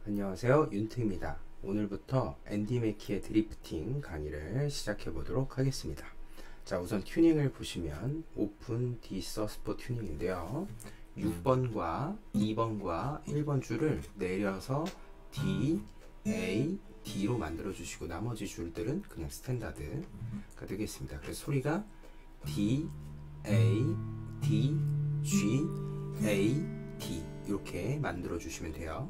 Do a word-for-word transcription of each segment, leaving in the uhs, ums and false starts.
안녕하세요, 윤트입니다. 오늘부터 앤디 맥키의 드리프팅 강의를 시작해 보도록 하겠습니다. 자, 우선 튜닝을 보시면 오픈 D 서스포 튜닝인데요, 육 번과 이 번과 일 번 줄을 내려서 D, A, D로 만들어 주시고 나머지 줄들은 그냥 스탠다드가 되겠습니다. 그래서 소리가 D, A, D, G, A, D 이렇게 만들어 주시면 돼요.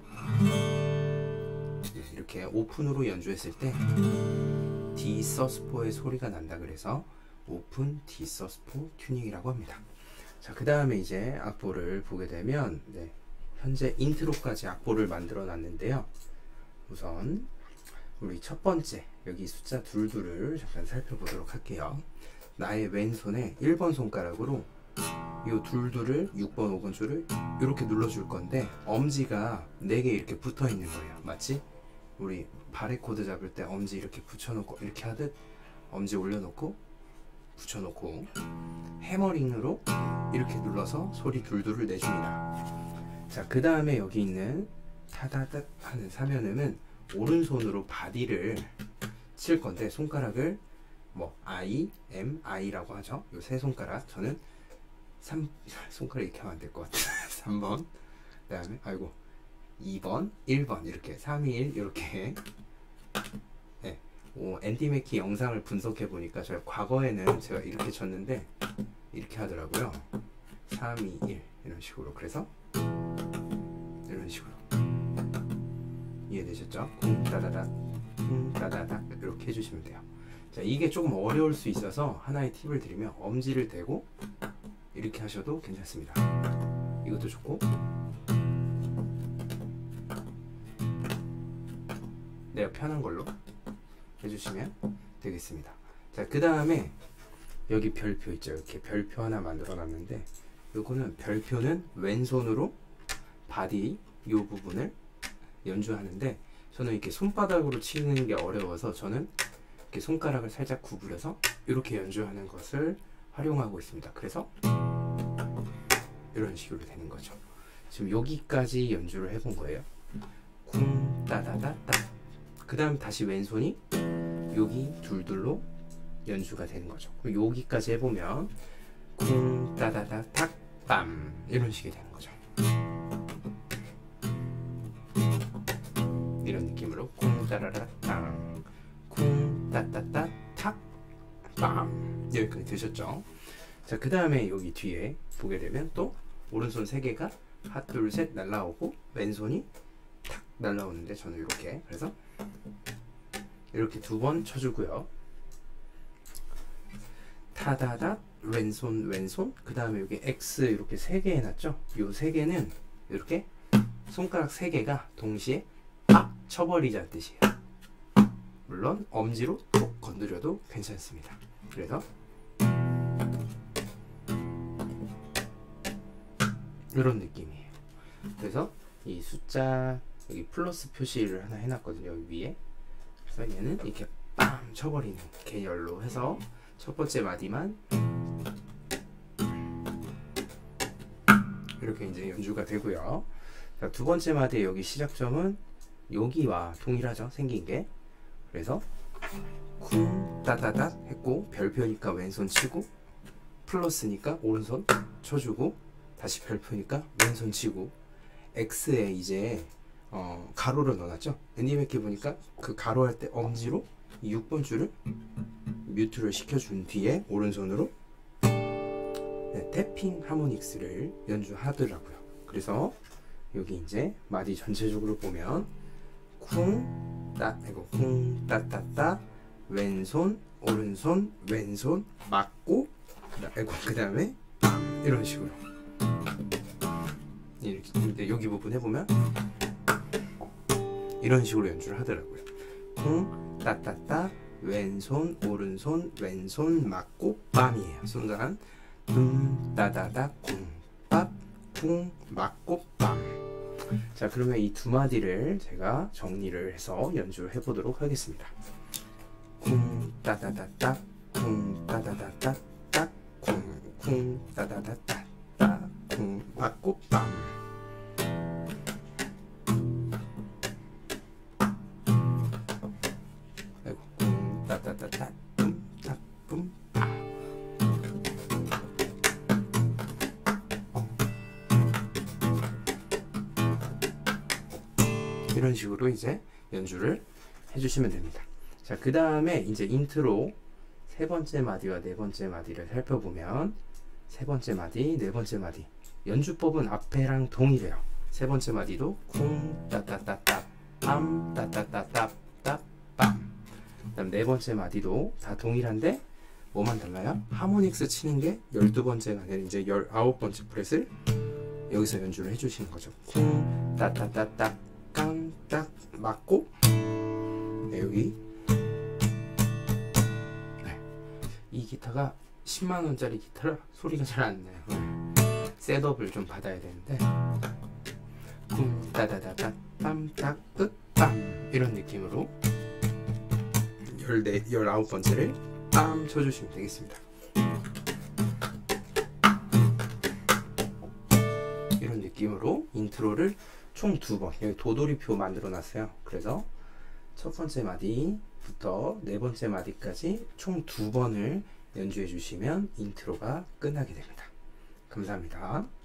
이렇게 오픈으로 연주했을 때 D 서스포의 소리가 난다 그래서 오픈 D 서스포 튜닝이라고 합니다. 자, 그 다음에 이제 악보를 보게 되면 네, 현재 인트로까지 악보를 만들어 놨는데요. 우선 우리 첫 번째 여기 숫자 둘둘을 잠깐 살펴보도록 할게요. 나의 왼손에 일 번 손가락으로 이 둘둘을 육 번, 오 번 줄을 이렇게 눌러줄 건데 엄지가 네 개 이렇게 붙어 있는 거예요. 맞지? 우리 바레 코드 잡을 때 엄지 이렇게 붙여놓고 이렇게 하듯 엄지 올려놓고 붙여놓고 해머링으로 이렇게 눌러서 소리 둘둘을 내줍니다. 자, 그 다음에 여기 있는 타다닥 하는 사면음은 오른손으로 바디를 칠 건데 손가락을 뭐 I, M, I라고 하죠. 요 세 손가락 저는 삼 손가락 이렇게 하면 안 될 것 같아요. 삼 번, 그 다음에 아이고 이 번, 일 번 이렇게 삼, 이, 일 이렇게. 네. 오, 앤디 맥키 영상을 분석해 보니까 제가 과거에는 제가 이렇게 쳤는데 이렇게 하더라고요. 삼, 이, 일 이런 식으로. 그래서 이런 식으로 이해되셨죠? 쿵 따다닥 쿵 따다닥 이렇게 해주시면 돼요. 자, 이게 조금 어려울 수 있어서 하나의 팁을 드리면 엄지를 대고 이렇게 하셔도 괜찮습니다. 이것도 좋고 내가 편한 걸로 해주시면 되겠습니다. 자, 그 다음에 여기 별표 있죠. 이렇게 별표 하나 만들어 놨는데 요거는 별표는 왼손으로 바디 요 부분을 연주하는데 저는 이렇게 손바닥으로 치는 게 어려워서 저는 이렇게 손가락을 살짝 구부려서 이렇게 연주하는 것을 활용하고 있습니다. 그래서 이런 식으로 되는 거죠. 지금 여기까지 연주를 해본 거예요. 쿵 따다다따. 그 다음 다시 왼손이 여기 둘둘로 연주가 되는 거죠. 그럼 여기까지 해보면 쿵 따다다 탁빰 이런 식이 되는 거죠. 이런 느낌으로 쿵 따라라 땅 쿵 따따따 탁빰 여기까지 되셨죠? 자, 그 다음에 여기 뒤에 보게 되면 또 오른손 세 개가 하나 둘 셋 날라오고 왼손이 탁 날라오는데 저는 이렇게 그래서 이렇게 두 번 쳐주고요. 타다닥 왼손 왼손 그 다음에 여기 X 이렇게 세 개 해놨죠. 요 세 개는 이렇게 손가락 세 개가 동시에 팍 쳐버리자는 뜻이에요. 물론 엄지로 톡 건드려도 괜찮습니다. 그래서 이런 느낌이에요. 그래서 이 숫자 여기 플러스 표시를 하나 해놨거든요. 여기 위에. 그래서 얘는 이렇게 빵 쳐버리는 계열로 해서 첫 번째 마디만 이렇게 이제 연주가 되고요. 자, 두 번째 마디의 여기 시작점은 여기와 동일하죠. 생긴 게. 그래서 쿵 따다닥 했고 별표니까 왼손 치고 플러스니까 오른손 쳐주고 다시 별표니까 왼손 치고 X에 이제 어, 가로를 넣어놨죠. 앤디 맥키 보니까 그 가로 할 때 엄지로 이 육 번 줄을 뮤트를 시켜준 뒤에 오른손으로 네, 태핑 하모닉스를 연주하더라고요. 그래서 여기 이제 마디 전체적으로 보면 쿵 따 이거 쿵 따따따 왼손 오른손 왼손 맞고 그 다음에 이런 식으로 이렇게. 근데 여기 부분 해보면 이런 식으로 연주를 하더라고요. 쿵 따따따 왼손 오른손 왼손 맞고 빰이에요. 순간 둠 따다다 쿵 빰 쿵 맞고 빰. 자, 그러면 이 두 마디를 제가 정리를 해서 연주를 해보도록 하겠습니다. 쿵 따다다따 쿵 따다다따 쿵쿵 따다다따 쿵 맞고 빰. 이런 식으로 이제 연주를 해주시면 됩니다. 자, 그 다음에 이제 인트로 세 번째 마디와 네 번째 마디를 살펴보면 세 번째 마디, 네 번째 마디 연주법은 앞에랑 동일해요. 세 번째 마디도 쿵 따따따따 빰 따따따따 따 빰. 그다음 네 번째 마디도 다 동일한데 뭐만 달라요? 하모닉스 치는 게 열두 번째가 아니라 이제 열아홉 번째 프렛을 여기서 연주를 해주시는 거죠. 쿵 따따따따 깡딱 맞고 네, 여기 네. 이 기타가 십만 원짜리 기타라 소리가 잘 안 나요. 네. 셋업을 좀 받아야 되는데 쿵 따다다다 빰딱 으빰 이런 느낌으로 열네, 열아홉 번째를 빰 쳐주시면 되겠습니다. 이런 느낌으로 인트로를 총 두 번, 여기 도돌이표 만들어 놨어요. 그래서 첫 번째 마디부터 네 번째 마디까지 총 두 번을 연주해 주시면 인트로가 끝나게 됩니다. 감사합니다.